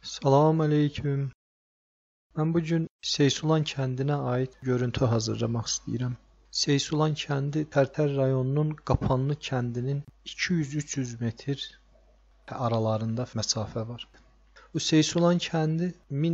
Salam aleyküm. Mən bu gün Seysulan kəndinə aid görüntü hazırlamaq istəyirəm. Seysulan kəndi Tərtər rayonunun Qapanlı kəndinin 200-300 metr aralarında məsafə var. Bu Seysulan kəndi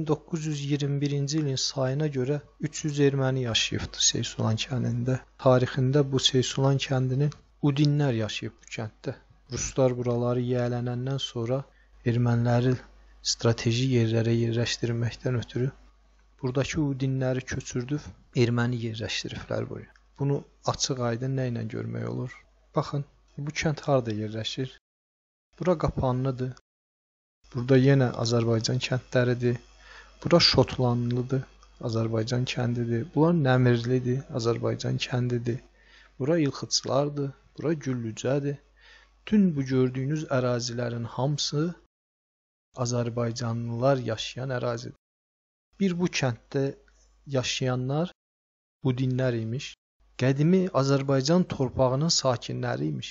1921-ci ilin sayına görə 300 erməni yaşayıbdı Seysulan kəndində. Tarixində bu Seysulan kəndinin Udinlər yaşayıb bu kənddə. Ruslar buraları yiyələnəndən sonra erməniləri strateji yerlərə yerləşdirməkdən ötürü buradakı Udinləri köçürdüb erməni yerləşdiriblər buraya. Bunu açıq-aydın nə ilə görmək olur? Baxın, bu kənd harda yerləşir? Bura Qapanlıdır. Burada yenə Azərbaycan kəndləridir. Bura Şotlandlıdır, Azərbaycan kəndidir. Bura Nəmirlidir, Azərbaycan kəndidir. Bura İlxıçlardır, bura Güllücədir. Bütün bu gördüyünüz ərazilərin hamısı Azərbaycanlılar yaşayan ərazidir. Bir bu kənddə yaşayanlar Udinlər imiş. Qədimi Azərbaycan torpağının sakinləri imiş.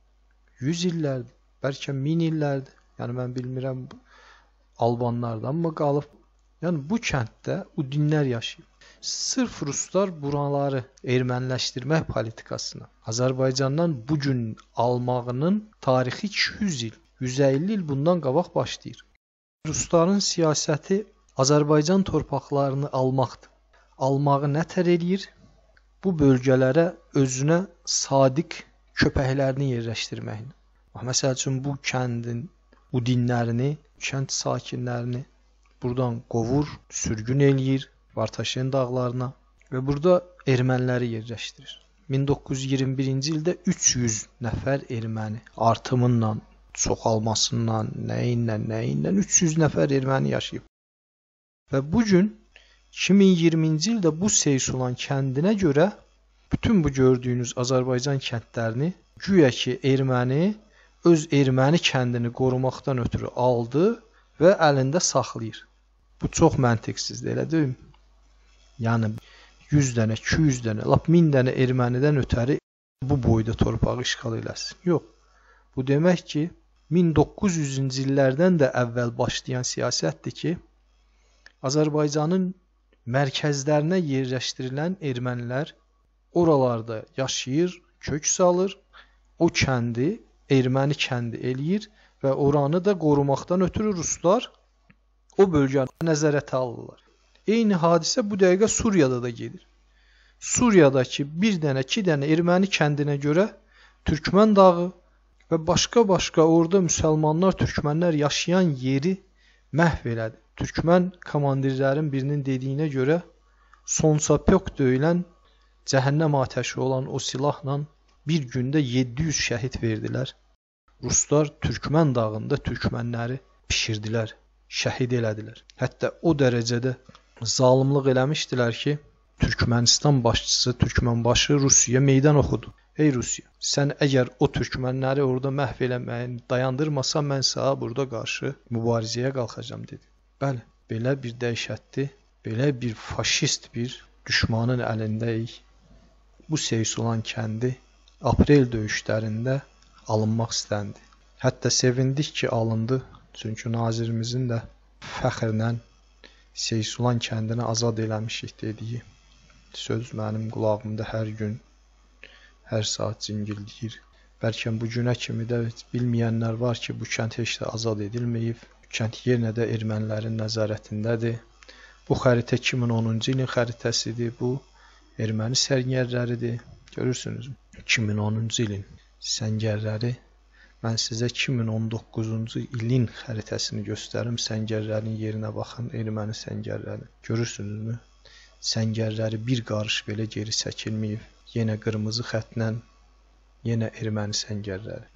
100 illərdir, bəlkə 1000 illərdir. Yəni mən bilmirəm Albanlardan mı qalıb. Yəni bu kənddə Udinlər yaşayıb. Sırf Ruslar buraları erməniləşdirmək politikasına Azərbaycandan bu gün almağının tarixi 200 il, 150 il bundan qabaq başlayır. Rusların siyasəti Azərbaycan torpaqlarını almaqdır. Almağı nətər eləyir? Bu bölgələrə özünə sadiq köpəklərini yerləşdirməklə. Məsəl üçün bu kəndin Udinlərini, kənd sakinlərini buradan qovur, sürgün eləyir Vartaşen dağlarına və burada erməniləri yerləşdirir. 1921-ci ildə 300 nəfər erməni artımınla, çoxalmasından, nəyinlə 300 nəfər erməni yaşayıb. Və bugün 2020-ci ildə bu Seysulan kəndinə görə bütün bu gördüyünüz Azərbaycan kəndlərini güya ki erməni öz erməni kəndini qorumaqdan ötürü aldı və əlində saxlayır. Bu çox məntiqsizdir, elə deyil mi? Yəni 100 dənə, 200 dənə, lap 1000 dənə ermənidən ötəri bu boyda torpağı işğal eləsin. Yox. Bu demək ki 1900-cü illərdən də əvvəl başlayan siyasətdir ki, Azərbaycanın mərkəzlərinə yerləşdirilən ermənilər oralarda yaşayır, kök salır, o kəndi erməni kəndi eləyir və oranı da qorumaqdan ötürü Ruslar o bölgəni nəzarətə alırlar. Eyni hadisə bu dəqiqə Suriyada da gedir. Suriyadakı bir dənə, 2 dənə erməni kəndinə görə Türkmən dağı və başqa orada müsəlmanlar, türkmənlər yaşayan yeri məhv elədi. Türkmən komandirlərin birinin dediyinə görə Sonsapyok döyülən cəhənnəm atəşi olan o silahla bir gündə 700 şəhid verdilər. Ruslar Türkmən dağında türkmənləri pişirdilər, şəhid elədilər. Hətta o dərəcədə zalımlıq eləmişdilər ki, Türkmənistan başçısı, Türkmənbaşı Rusiyaya meydan oxudu. Ey Rusiya, sən əgər o türkmənləri orada məhv eləməyin dayandırmasan, mən sənə burada qarşı mübarizəyə qalxacam dedi. Bəli, belə bir dəhşətli, belə bir faşist bir düşmanın əlindəyik. Bu Seysulan kəndi aprel döyüşlərində alınmaq istəndi. Hətta sevindik ki, alındı. Çünki nazirimizin də fəxrlə Seysulan kəndini azad eləmişik dediyi söz mənim qulağımda hər gün, hər saat cingildiyir. Bəlkə bu günə kimi də bilməyənlər var ki, bu kənd heç də azad edilməyib. Kənd yenə də ermənilərin nəzarətindədir. Bu xəritə 2010-cu ilin xəritəsidir. Bu erməni səngərləridir. Görürsünüz, 2010-cu ilin səngərləri. Mən sizə 2019-cu ilin xəritəsini göstərim. Səngərlərin yerinə baxın, erməni səngərləri. Görürsünüzmü? Səngərləri bir qarış belə geri çəkilməyib. Yenə qırmızı xətlə, yenə erməni səngərləri.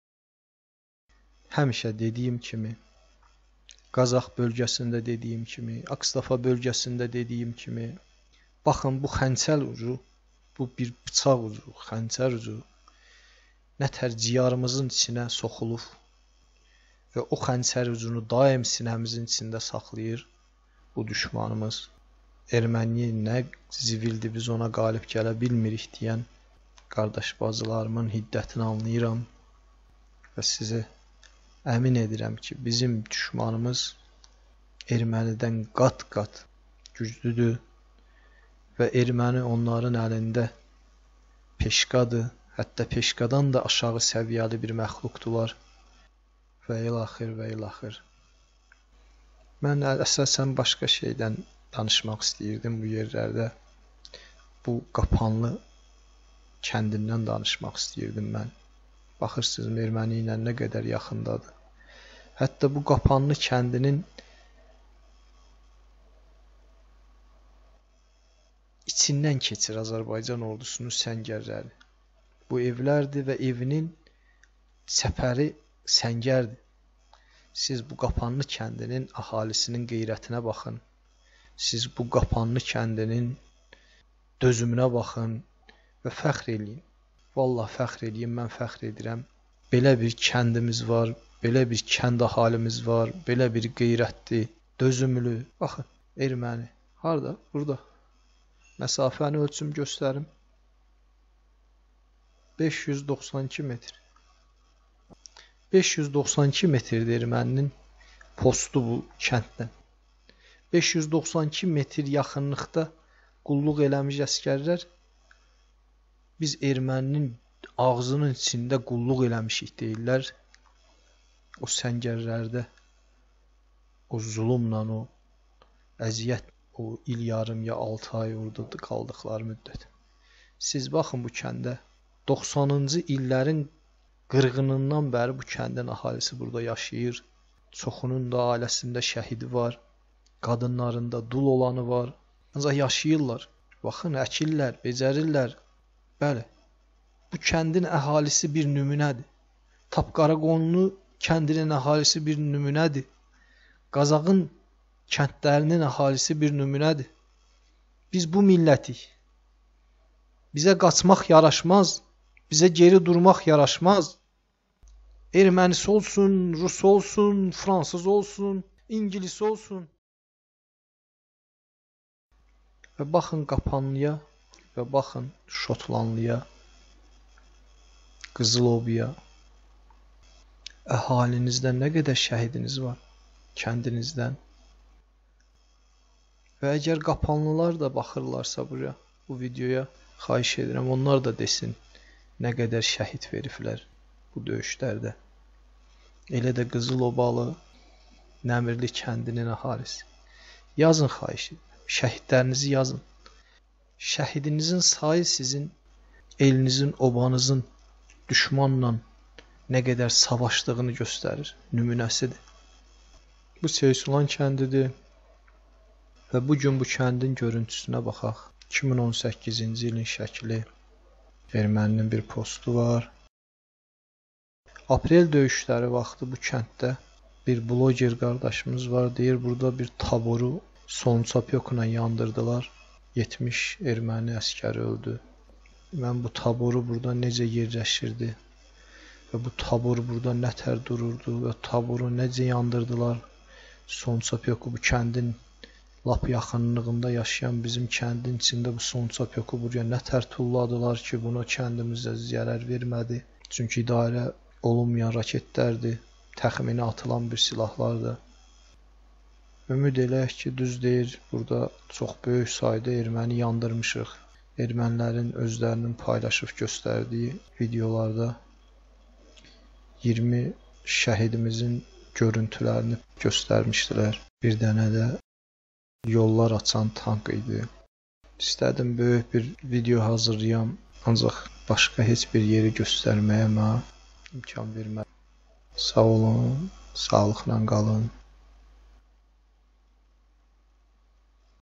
Həmişə dediyim kimi, Qazax bölgəsində dediyim kimi, Akstafa bölgəsində dediyim kimi, baxın bu xəncər ucu, bu bir bıçaq ucu, xəncər ucu nətər ciyarımızın içinə soxulub və o xəncər ucunu daim sinəmizin içində saxlayır bu düşmanımız. Erməni nə zivildir, biz ona qalib gələ bilmirik deyən qardaş bacılarımın hiddətini anlayıram və sizə əmin edirəm ki, bizim düşmanımız ermənidən qat-qat güclüdür və erməni onların əlində peşqadır, hətta peşqadan da aşağı səviyyəli bir məxluqdular və ilaxır və ilaxır. Mən əsasən başqa şeydən danışmaq istəyirdim bu yerlərdə. Bu Qapanlı kəndindən danışmaq istəyirdim mən. Baxırsınız, erməni ilə nə qədər yaxındadır. Hətta bu Qapanlı kəndinin içindən keçir Azərbaycan ordusunun səngərləri. Bu evlərdir və evinin çəpəri səngərdir. Siz bu Qapanlı kəndinin əhalisinin qeyrətinə baxın. Siz bu Qapanlı kəndinin dözümünə baxın və fəxr eləyin. Vallahi fəxr eləyin, mən fəxr edirəm. Belə bir kəndimiz var, belə bir kənd əhalimiz var, belə bir qeyrətli, dözümlü. Baxın, erməni. Harda? Burada. Məsafəni ölçüm göstərim. 592 metr. 592 metrdir erməninin postu bu kənddən. 592 metr yaxınlıqda qulluq eləmiş əskərlər biz erməninin ağzının içində qulluq eləmişik deyirlər. O səngərlərdə o zulmla, o əziyyət, o il yarım ya 6 ay orada qaldıqları müddət. Siz baxın bu kəndə 90-cı illərin qırğınından bəri bu kəndin əhalisi burada yaşayır. Çoxunun da ailəsində şəhidi var. Qadınlarında dul olanı var. Ancaq yaşayırlar. Baxın, əkirlər, becərirlər. Bəli, bu kəndin əhalisi bir nümunədir. Tapqaraqonlu kəndinin əhalisi bir nümunədir. Qazağın kəndlərinin əhalisi bir nümunədir. Biz bu millətik. Bizə qaçmaq yaraşmaz. Bizə geri durmaq yaraşmaz. Ermənisi olsun, Rus olsun, Fransız olsun, İngilis olsun. Və baxın Qapanlıya və baxın Şotlandlıya, Qızılobaya. Əhalinizdən nə qədər şəhidiniz var kəndinizdən. Və əgər Qapanlılar da baxırlarsa buraya, bu videoya, xahiş edirəm, onlar da desin nə qədər şəhid veriblər bu döyüşlərdə. Elə də Qızılobalı, Nəmirli kəndinin əhalisi. Yazın, xahiş edirəm, şəhidlərinizi yazın. Şəhidinizin sayı sizin elinizin, obanızın düşmanla nə qədər savaşdığını göstərir, nümunəsidir. Bu Seysulan kəndidir və bugün bu kəndin görüntüsünə baxaq. 2018-ci ilin şəkli. Erməninin bir postu var. Aprel döyüşləri vaxtı bu kənddə bir bloger qardaşımız var. Deyir, burada bir taboru Sonçapyokla yandırdılar. 70 erməni əskəri öldü. Mən bu taboru burada necə yerləşirdi və bu tabor burada nətər dururdu və taboru necə yandırdılar. Sonçapyoku, bu kəndin lap yaxınlığında yaşayan bizim kəndin içində bu Sonçapyoku buraya nətər tulladılar ki, buna kəndimizdə zərər vermədi. Çünki idarə olunmayan raketlərdir, təxmini atılan bir silahlardır. Ümid eləyək ki, düz deyir, burada çox böyük sayda erməni yandırmışıq. Ermənilərin özlərinin paylaşıb göstərdiyi videolarda 20 şəhidimizin görüntülərini göstərmişdilər. Bir dənə də yollar açan tank idi. İstədim böyük bir video hazırlayam, ancaq başqa heç bir yeri göstərməyə mənə imkan vermədi. Sağ olun, sağlıqla qalın.